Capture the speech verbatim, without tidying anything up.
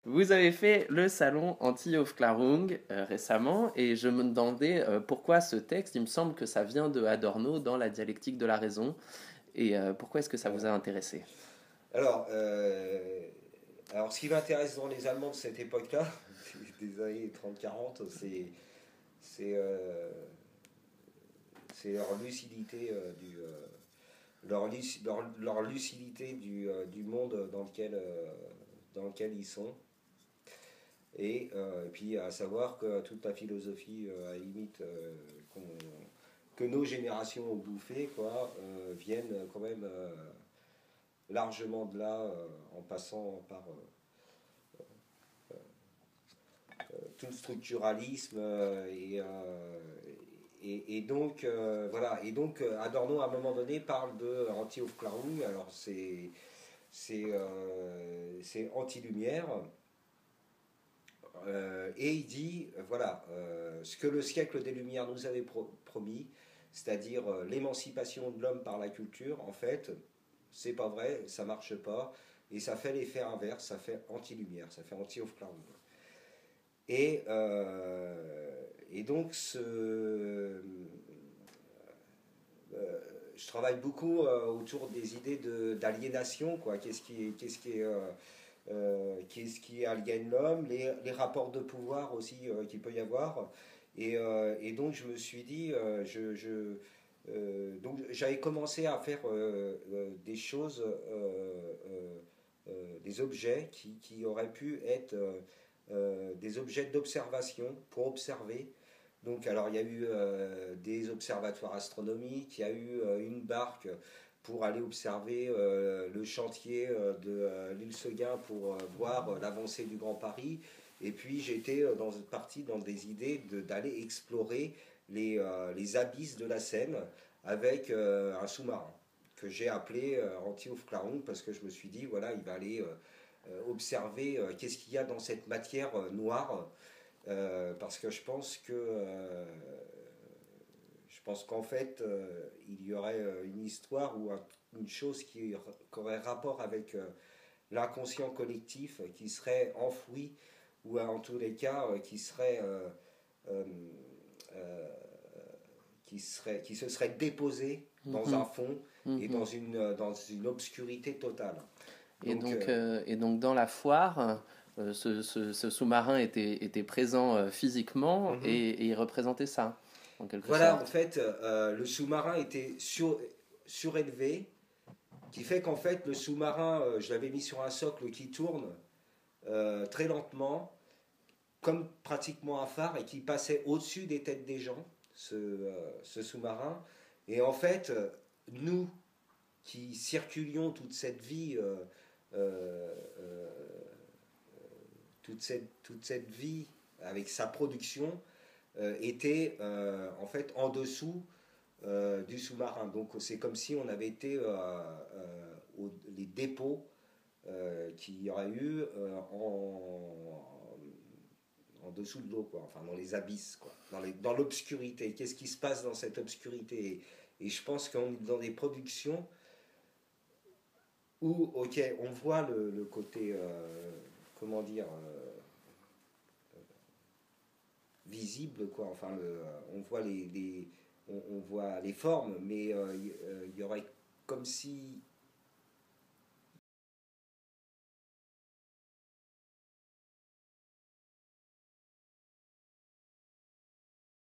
Vous avez fait le salon Anti-Aufklärung euh, récemment et je me demandais euh, pourquoi ce texte, il me semble que ça vient de Adorno dans la dialectique de la raison et euh, pourquoi est-ce que ça vous Voilà. a intéressé? Alors, euh, alors, ce qui m'intéresse dans les Allemands de cette époque-là, des années trente quarante, c'est c'est euh, c'est leur lucidité euh, du euh, leur, luc- leur, leur lucidité du, euh, du monde dans lequel euh, dans lequel ils sont. Et, euh, et puis à savoir que toute la philosophie, euh, à la limite, euh, qu'on- que nos générations ont bouffé, quoi, euh, viennent quand même euh, largement de là, euh, en passant par euh, tout le structuralisme euh, et, euh, et, et donc euh, voilà. Et donc euh, Adorno à un moment donné parle de anti-Aufklärung. Alors c'est c'est euh, c'est anti-lumière. Euh, et il dit, euh, voilà, euh, ce que le siècle des Lumières nous avait pro- promis, c'est-à-dire euh, l'émancipation de l'homme par la culture, en fait, c'est pas vrai, ça marche pas, et ça fait l'effet inverse, ça fait anti-lumière, ça fait anti-Aufklärung. Et, euh, et donc, ce, euh, je travaille beaucoup euh, autour des idées de, d'aliénation, quoi. Qu'est-ce qui, qu'est-ce qui est, euh, euh, qu'est-ce qui aliène l'homme, les, les rapports de pouvoir aussi euh, qu'il peut y avoir. Et, euh, et donc je me suis dit, euh, je, je, euh, donc j'avais commencé à faire euh, euh, des choses, euh, euh, euh, des objets qui, qui auraient pu être euh, euh, des objets d'observation pour observer. Donc, alors, il y a eu euh, des observatoires astronomiques, il y a eu euh, une barque pour aller observer euh, le chantier euh, de euh, l'île Seguin pour euh, voir euh, l'avancée du Grand Paris. Et puis, j'étais euh, dans une partie dans des idées de- d'aller explorer les, euh, les abysses de la Seine avec euh, un sous-marin que j'ai appelé euh, Anti-Aufklärung parce que je me suis dit, voilà, il va aller euh, euh, observer euh, qu'est-ce qu'il y a dans cette matière euh, noire euh, parce que je pense que euh, je pense qu'en fait euh, il y aurait euh, une histoire ou un- une chose qui, qui aurait rapport avec euh, l'inconscient collectif euh, qui serait enfoui ou euh, en tous les cas euh, qui serait euh, euh, euh, qui serait qui se serait déposé dans un Mhm, fond et dans mhm. une euh, dans une obscurité totale. Et Donc donc, euh, euh, et donc dans la foire, euh, ce, ce- ce sous-marin était, était présent euh, physiquement mhm. et, et il représentait ça, en quelque Voilà, en sorte. fait, euh, le sous-marin était sur, surélevé, qui fait qu'en fait, le sous-marin, euh, je l'avais mis sur un socle qui tourne euh, très lentement, comme pratiquement un phare, et qui passait au-dessus des têtes des gens, ce, euh, ce sous-marin. Et en fait, euh, nous qui circulions toute cette vie, euh, euh, euh, toute, cette, toute cette vie avec sa production, euh, était euh, en fait en dessous euh, du sous-marin. Donc c'est comme si on avait été euh, euh, aux, les dépôts euh, qu'il y aurait eu euh, en, en dessous de l'eau, quoi. Enfin dans les abysses, quoi. Dans, les, dans l'obscurité. Qu'est-ce qui se passe dans cette obscurité? Et, et je pense qu'on est dans des productions où, ok, on voit le, le côté, euh, comment dire, euh, visible, quoi. Enfin, le, on voit les, les on, on, voit les formes, mais euh, il euh, y aurait comme si